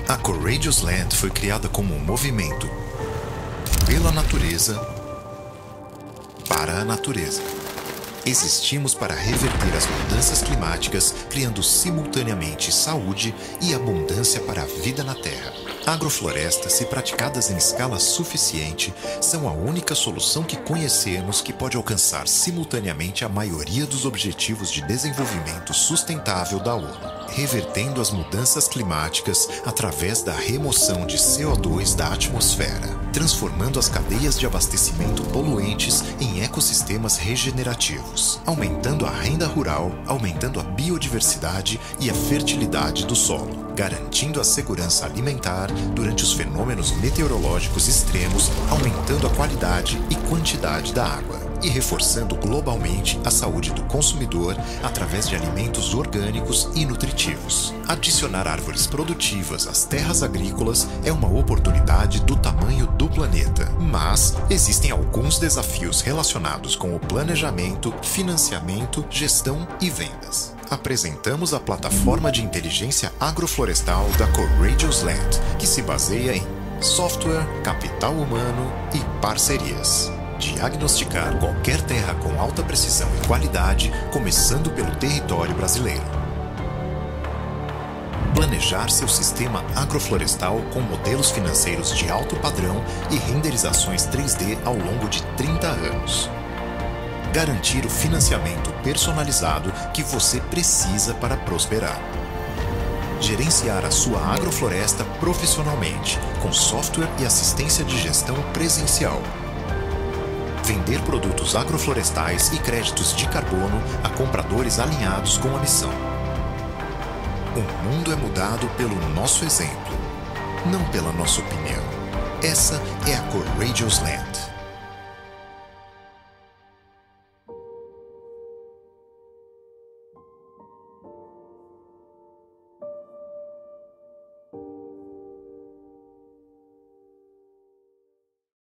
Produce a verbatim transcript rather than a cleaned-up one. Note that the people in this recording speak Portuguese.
A Courageous Land foi criada como um movimento pela natureza, para a natureza. Existimos para reverter as mudanças climáticas, criando simultaneamente saúde e abundância para a vida na Terra. Agroflorestas, se praticadas em escala suficiente, são a única solução que conhecemos que pode alcançar simultaneamente a maioria dos Objetivos de Desenvolvimento Sustentável da ONU, revertendo as mudanças climáticas através da remoção de C O dois da atmosfera, transformando as cadeias de abastecimento poluentes em ecossistemas regenerativos, aumentando a renda rural, aumentando a biodiversidade e a fertilidade do solo, garantindo a segurança alimentar durante os fenômenos meteorológicos extremos, aumentando a qualidade e quantidade da água e reforçando globalmente a saúde do consumidor através de alimentos orgânicos e nutritivos. Adicionar árvores produtivas às terras agrícolas é uma oportunidade do tamanho do planeta, mas existem alguns desafios relacionados com o planejamento, financiamento, gestão e vendas. Apresentamos a plataforma de inteligência agroflorestal da Courageous Land, que se baseia em software, capital humano e parcerias. Diagnosticar qualquer terra com alta precisão e qualidade, começando pelo território brasileiro. Planejar seu sistema agroflorestal com modelos financeiros de alto padrão e renderizações três D ao longo de trinta anos. Garantir o financiamento personalizado que você precisa para prosperar. Gerenciar a sua agrofloresta profissionalmente, com software e assistência de gestão presencial. Vender produtos agroflorestais e créditos de carbono a compradores alinhados com a missão. O mundo é mudado pelo nosso exemplo, não pela nossa opinião. Essa é a Courageous Land.